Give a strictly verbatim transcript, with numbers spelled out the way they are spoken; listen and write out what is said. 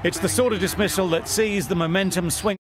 It's the sort of dismissal that sees the momentum swing.